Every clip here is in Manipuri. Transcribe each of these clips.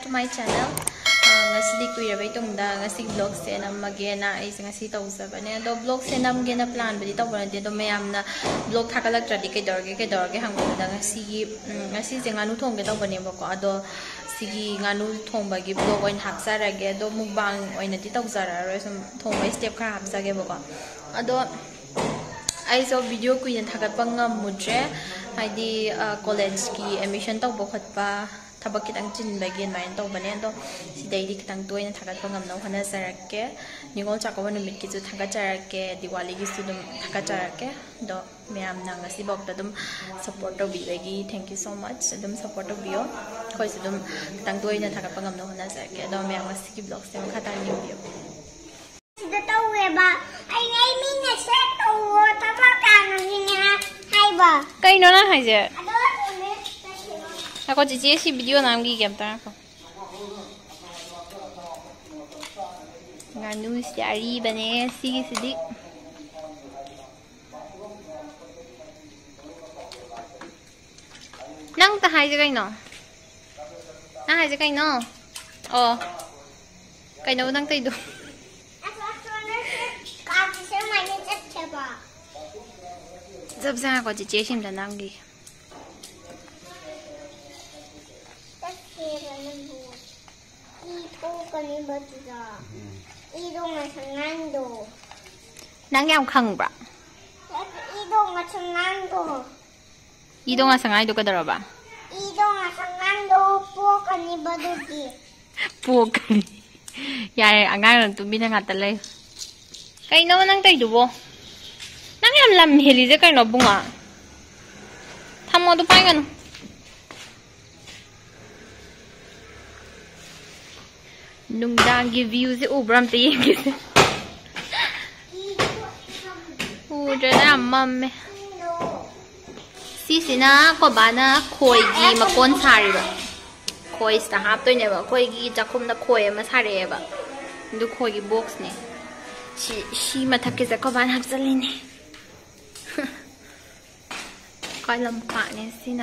my channel. Ngasi kuirabay tungda ngasi vlog se namage na ay ngasi tawsabane do vlog se namge na plan bali tawban de do mayam na vlog thakalak tradi ke dorge hangda ngasi je nganu thongge tawbane bako ado sigi nganu thongba gi vlog oin hapsarage do mukbang oina ti tawsara ro sum thongba step khara hapsage bako ado ai so video kuin thakat pangam mudre haidi college ki admission tawbo khatpa tabak kitang chin bagin main to bane do sidai di kitang toy na thagat pangam no hana sarake ningol chakawa numit ki chu thaga charake diwali gi su dum thaga charake do meam na ngasi bok da dum support to bi bagi thank you so much dum support to bio khoi su dum kitang toy na thagat pangam no hana sarake do meam ngasi ki blog se khata ni bio sida to we ba ai ngai min na set to ta ba kang ni na hai ba kai no na hai je ako cici si video namgi game ta ko nganu siari bane sigi sidik nang ta hai je kai no na hai je kai no oh kai no nang tai do ka ji se mai ni chat che ba jab sa ko cici sim da namgi nang yam khang ba idong asangai do kadara ba pokani yare angang tu bina ngata lai kai no nang tai du bo nang yam lam heli je kai no bunga thamo du pai gan nungdangi view se ubram te yengise udana mamme sisina ko bana khoi gi makon sari ba khoi sta hap toy ne ba khoi gi jakhum na khoi ma sare ba ndu khoi gi box ne shi mathak ke ko ban hap chali ne kai lam pa ne sina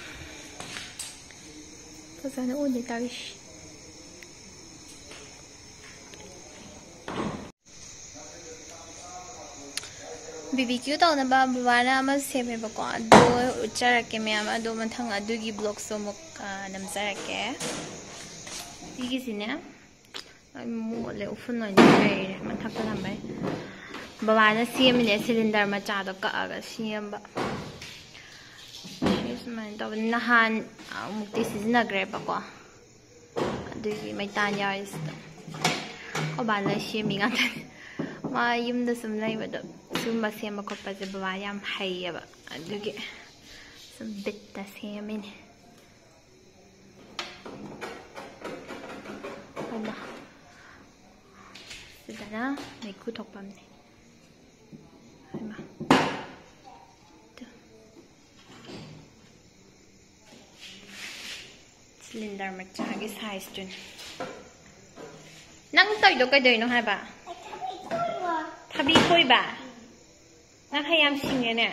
to sana u de tawish BBQ to na ba bana ma seme ba ko do uchara ke me ama do mathang adu gi blog so mok nam zara ke igi sine mo le ufun no ni mathak ta bai bana seme ne cylinder ma cha do ka ga siem ba is man do na han mukti sizna gre ba ko adu gi mai tan ya is ko bana siem nga ma yum da sum lai ba do sumba sema ko pa je ba yam hai ba adugi sum bitta semin oma sidana mai ku thok pam ne ma cylinder ma cha gi size tun nang toi do kai doi no hai ba thabi koi ba na khayam singe ne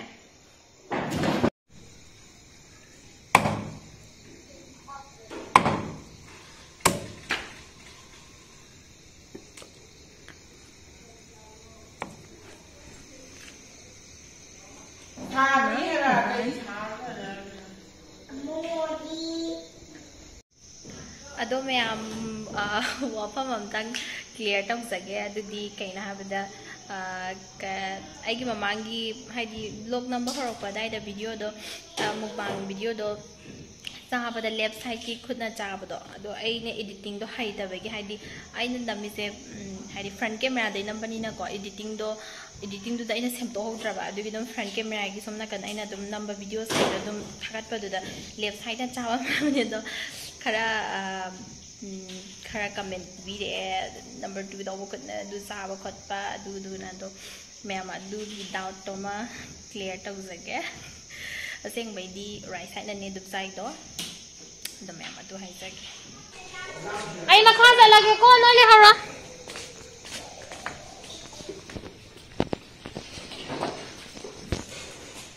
ado me am wafam amtang clear tong sage adudi kaina habada aigi mamangi haidi vlog number horokpa dai da video do mukbang video do चाहब लेफ्ट साइड की खुद चाहब अदो एडिटिंग दो हाइदबगी हाइदी आइना नमिसे हाइदी फ्रंट कैमरा दे नंबनीको एडिटिंग दो सेमतोहद्रब अदुगी दम फ्रंट कैमरा की सोम नकन आइना दम नंबर वीडियोस के दम थागतपदुदा लेफ्ट साइड चाहब माने दो खरा कमेंट बिरे नंबर 2 दो खुदना दु चाहब खतपा दुना दो मैम अदुगी डाउट तोमा क्लियर तौजगे असेंग बैदी राइट साइड ने दुब साइड दो मैम अदु हाइजगे आई मखा लगे को नो ले हरा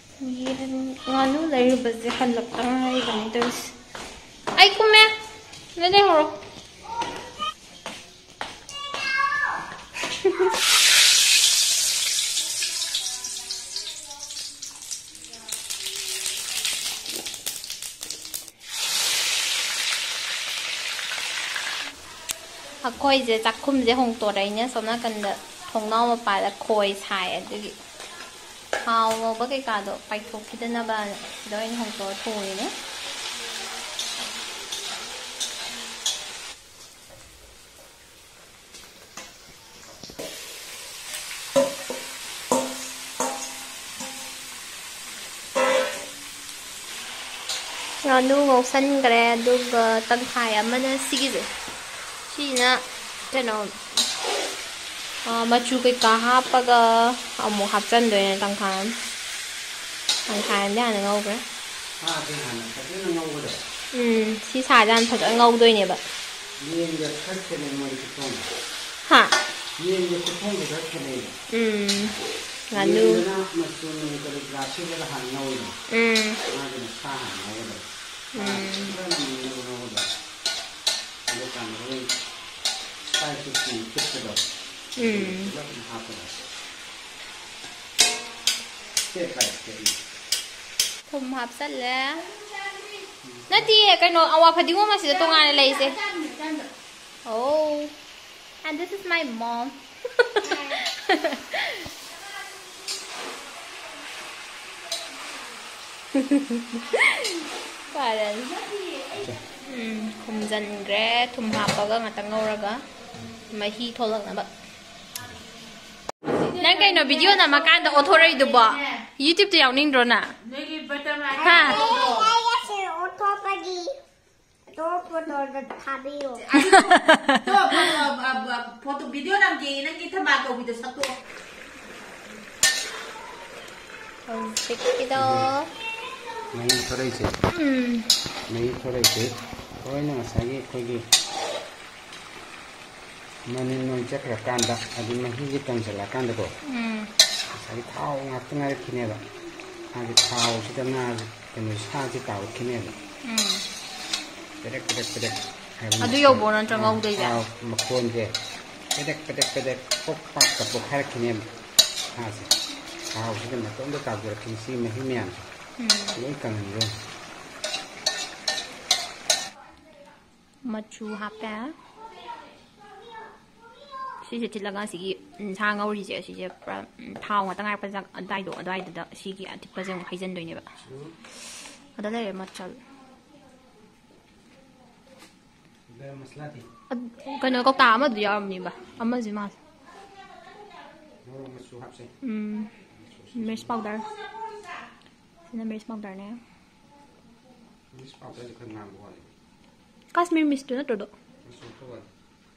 ये गानु लैर बजे हलक आई बने तो आई Kumey Lên đây rồi. Khôi 이제 작품제 홍도래냐 소나 근데 통나무 빠다 khôi xài 되게 하오 버게 가도 파이토 기대나 봐 너인 홍도 통이네 Nganu ngọc xanh kre duga tăng thai amana sigize Sina kano machu kai ka hapaga amu hapchan doine tangkhan ne hana ngau kre si sa jan phat ngau doine ba ha nganu Thùng hộp sắt lá nó đi cái nồi ao phải đi mua mà sẽ tông ăn lấy gì oh and this is my mom Karen không dần ghé thùng hộp bao giờ người ta ngâu ra cả mà hi thôi lần nữa nãy cái nó video nào mà cái đó auto rồi được bỏ YouTube thì ninh rồi nè ha foto video làm gì nó như thế mà cậu bị được sao tôi cái đó mấy thôi đây chứ mấy thôi đây chứ thôi nó sai cái gì Manin nung cek rakanda, adi mahi kita nggak rakanda kok. Adi tahu ngatengah kini ada, adi tahu kita nggak penuh sahaja tahu kini ada. Pedek. Adu yo bonan cengau deh ya. Makon je, pedek, pok hari kini ada. Sahaja, tahu kita nggak tahu tahu kita kini si mahi mian. Ini kan ini. Macu apa? She said, "Tilaga sigi sang ngau ri je si je thao nga tangai pa jang dai do dai da sigi ati pa jang haijan doi ne ba ada le ma chal Ada masalah ti kana ko ta ma du ya ni ba amma ji ma Masuk hap sih mirs powder sina mirs powder ne Masuk apa je kan ngang buat Kashmir mist na to do Masuk tu kan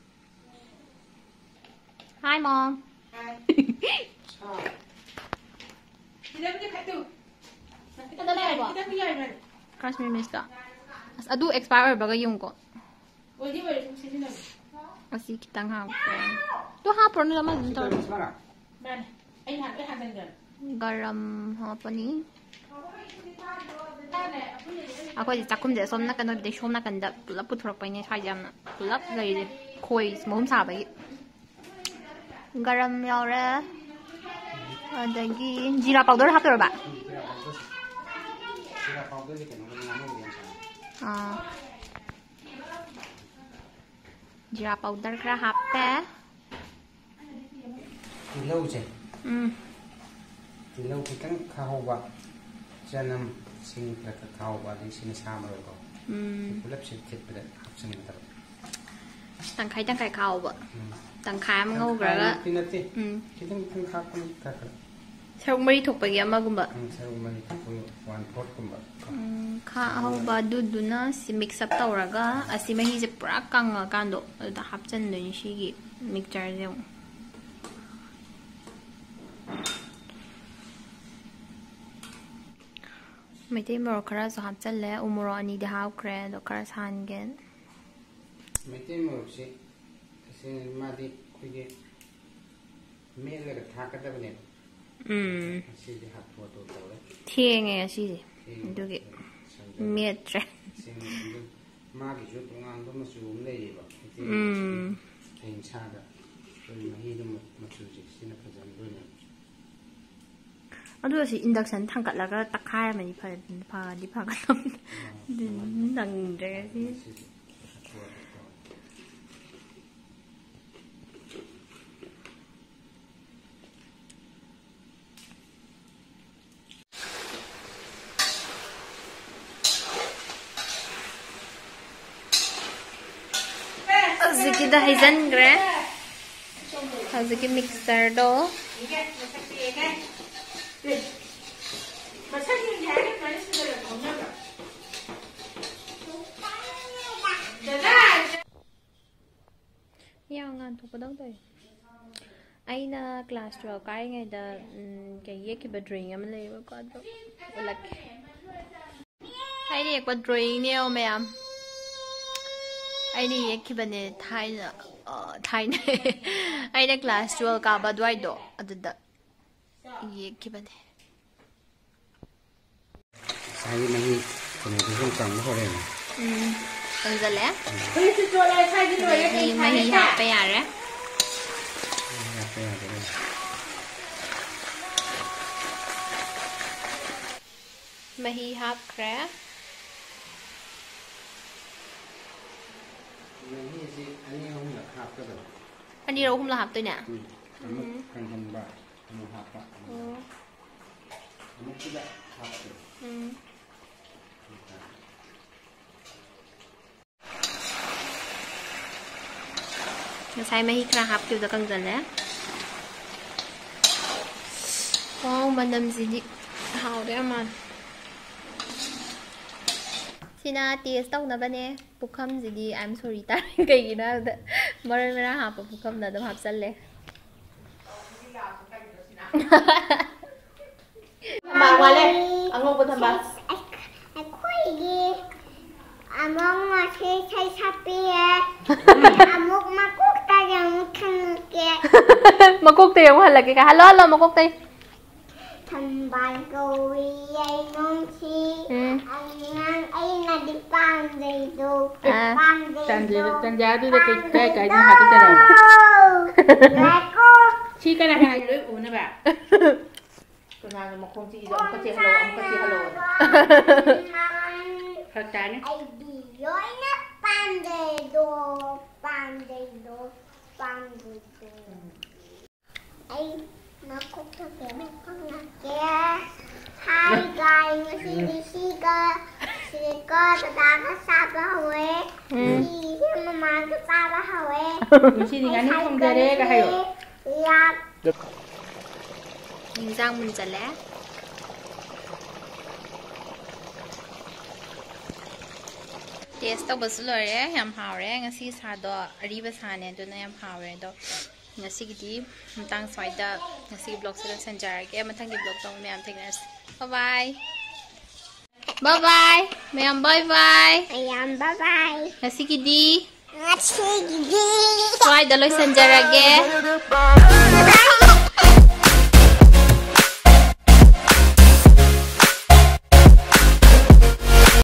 Hi mom Hi kita punya kartu kita dah ba kita punya ada Kashmir mist da as adu expire ba ga yung ko oh dia boleh sini lagi asi kitang ha to ha pro na naman to mana ini ada garam ha pa ni Ako 작품 제 솜나 간다 비데 솜나 간다 불랍 부트럭 바이네 사이잖아 불랍 가이제 코이 몸 사바이 garam yaure adagi jeera powder haptor ba Jeera powder ni kan ngamu biasa jeera powder kra happe Tilau je Tilau kita kau ba janam sing mereka kau ba di sini sama mereka Pulap sedikit pada option itu tang kai khao ba tang khai ma ngau gra Pinati kita kan kau kan kau sarung mari thok pa gi ama gumba sarung mari thok 1/4 kumba kha au ba duduna si mix up tawraga asi mahi je pura kanga kando da hapchan doi shi gi mixture je Mete moro khara so hapchal le umuro ani de haw kre do khara san gen Mete moro si sin madi kuye mele ka thakada bane si de hap photo tawle thienge asi du gi metre ꯃꯥꯒꯤꯁꯨ ꯇꯣꯉꯥꯟꯕ ꯃꯆꯨ ꯑꯃ ꯂꯩꯌꯦꯕ ꯍꯌꯦꯡꯁꯥꯗ ꯑꯩꯈꯣꯏ ꯃꯍꯤꯗꯨ ꯃꯆꯨꯁꯦ ꯁꯤꯅ ꯐꯖꯅꯗꯣꯏꯅꯦ ꯑꯗꯨ ꯑꯁꯤ ꯏꯟꯗꯛꯁꯟ ꯊꯥꯡꯒꯠꯂꯒ ꯇꯛꯈꯥꯏꯔꯝꯃꯗꯤ ꯐꯗꯤ ꯐꯒꯗꯕꯅꯤ ꯅꯪꯗ꯭ꯔꯦ ꯁꯤ ꯍꯧꯖꯤꯛꯀꯤꯗ ꯍꯩꯖꯟꯈ꯭ꯔꯦ ꯍꯧꯖꯤꯛꯀꯤ ꯃꯤꯛꯁꯆꯔꯗꯣ ꯌꯥꯝ ꯉꯥꯟꯊꯣꯛꯄꯗꯧ ꯇꯧꯋꯦ ꯑꯩꯅ ꯀ꯭ꯂꯥꯁ 12 ꯀꯥꯔꯤꯉꯩꯗ ꯌꯦꯛꯈꯤꯕ ꯗ꯭ꯔꯣꯌꯤꯡ ꯑꯃ ꯂꯩꯌꯦꯕꯀꯣ ꯑꯗꯣ ꯎꯠꯂꯛꯀꯦ ꯑꯩꯅ ꯌꯦꯛꯄ ꯗ꯭ꯔꯣꯌꯤꯡꯅꯦ ꯃꯌꯥꯝ ꯑꯩꯅ ꯌꯦꯛꯈꯤꯕꯅꯦ ꯊꯥꯏꯅ ꯑꯩꯅ ꯀ꯭ꯂꯥꯁ 12 ꯀꯥꯕ ꯑꯗꯨꯋꯥꯏꯗꯣ ꯑꯗꯨꯗ ꯌꯦꯛꯈꯤꯕꯅꯦ ꯉꯁꯥꯏꯒꯤ ꯃꯍꯤ ꯀꯩꯅꯣꯗꯨꯁꯨ ꯀꯪꯕ ꯍꯧꯔꯦꯅꯦ ꯀꯪꯁꯤꯜꯂꯦ ꯃꯍꯤ ꯍꯥꯞꯄ ꯌꯥꯔꯦ ꯃꯍꯤ ꯍꯥꯞꯈ꯭ꯔꯦ ꯃꯍꯤꯁꯤ ꯑꯅꯤ ꯑꯍꯨꯝꯂꯛ ꯍꯥꯞꯀꯗꯕ ꯑꯅꯤꯔꯛ ꯑꯍꯨꯝꯂꯛ ꯍꯥꯞꯇꯣꯏꯅꯦ ꯑꯃꯨꯛ ꯀꯪꯍꯟꯕ ꯑꯃꯨꯛ ꯍꯥꯞꯄ ꯑꯃꯨꯛꯁꯤꯗ ꯍꯥꯞꯄ ꯉꯁꯥꯏ ꯃꯍꯤ ꯈꯔ ꯍꯥꯞꯈꯤꯕꯗ ꯀꯪꯁꯤꯜꯂꯦ ꯋꯥꯎ ꯃꯅꯝꯁꯤꯗꯤ ꯍꯥꯎꯗꯣꯏ ꯌꯥꯝ ꯃꯥꯜꯂꯦ ꯁꯤꯅ ꯇꯦꯁ ꯇꯧꯅꯕꯅꯦ ꯄꯨꯈꯝꯁꯤꯗꯤ ꯑꯥꯏ ꯑꯦꯝ ꯁꯣꯔꯤ ꯇꯥꯔꯦ ꯀꯩꯒꯤꯅꯣ ꯍꯥꯏꯕꯗ ꯃꯔꯣꯏ ꯃꯔꯥꯡ ꯍꯥꯞꯄ ꯄꯨꯈꯝꯗ ꯑꯗꯨꯝ ꯍꯥꯞꯆꯜꯂꯦ ꯑꯉꯧꯕ ꯊꯝꯕ ꯑꯩꯈꯣꯏꯒꯤ ꯑꯃꯨꯛ ꯉꯁꯤ ꯏꯁꯩ ꯁꯛꯄꯤꯌꯦ ꯑꯃꯨꯛ ꯃꯀꯣꯛꯇꯒꯤ ꯑꯃꯨꯛ ꯊꯝꯒꯦ ꯃꯀꯣꯛꯇꯩ ꯑꯃꯨꯛ ꯍꯜꯂꯛꯀꯦ ꯀ ꯍꯜꯂꯣ ꯍꯜꯂꯣ ꯃꯀꯣꯛꯇꯩ ꯊꯝꯕꯥꯜ ꯀꯧꯏ ꯌꯥꯏꯉꯪꯁꯤ ꯑꯉꯥꯡ ꯑꯩꯅꯗꯤ ꯄꯥꯝꯖꯩꯗꯣ ꯇꯟꯖꯥꯗꯨꯗ ꯀꯥꯏ ꯀꯥꯏꯗ ꯍꯥꯞꯀꯗꯔꯕ ꯁꯤ ꯀꯅꯥ ꯀꯅꯥ ꯂꯣꯏ ꯎꯅꯕ ꯀꯅꯥꯅ ꯃꯈꯣꯡ ꯆꯤꯛꯏꯗꯣ ꯑꯃꯨꯛꯀ ꯆꯤꯛꯍꯜꯂꯣ ꯐꯔꯛ ꯇꯥꯔꯅꯤ ꯑꯩꯗꯤ ꯂꯣꯏꯅ ꯄꯥꯝꯖꯩꯗꯣ ꯑꯩ ꯃꯀꯣꯛꯇꯒꯤ ꯑꯃꯨꯛ ꯐꯪꯉꯛꯀꯦ ꯍꯥꯏ ꯒꯥꯏ ꯉꯁꯤꯗꯤ ꯁꯤꯒ ꯗꯗꯥꯒ ꯆꯥꯕ ꯍꯧꯋꯦ ꯁꯤꯒꯤ ꯃꯃꯥꯒ ꯆꯥꯕ ꯍꯧꯋꯦ ꯉꯁꯤꯗꯤ ꯉꯥꯅꯨ ꯊꯣꯡꯖꯔꯦꯒ ꯍꯥꯏꯌꯣ ꯏꯟꯖꯥꯡ ꯃꯨꯟꯖꯜꯂꯦ ꯇꯦꯁ ꯇꯧꯕꯁꯨ ꯂꯣꯏꯔꯦ ꯌꯥꯝ ꯍꯥꯎꯔꯦ ꯉꯁꯤ ꯁꯥꯗꯣ ꯑꯔꯤꯕ ꯁꯥꯅꯦ ꯑꯗꯨꯅ ꯌꯥꯝ ꯍꯥꯎꯔꯦ ꯑꯗꯣ ꯉꯁꯤꯒꯤꯗꯤ ꯃꯇꯥꯡ ꯁ꯭ꯋꯥꯏꯗ ꯉꯁꯤꯒꯤ ꯕ꯭ꯂꯣꯒꯁꯦ ꯂꯣꯏꯁꯤꯟꯖꯔꯒꯦ ꯃꯊꯪꯒꯤ ꯕ꯭ꯂꯣꯒꯇ ꯃꯌꯥꯝ ꯊꯦꯡꯅꯔꯁꯤ ꯕꯥꯏ ꯕꯥꯏ ꯃꯌꯥꯝ ꯕꯥꯏ ꯉꯁꯤꯒꯤꯗꯤ ꯁ꯭ꯋꯥꯏꯗ ꯂꯣꯏꯁꯤꯟꯖꯔꯒꯦ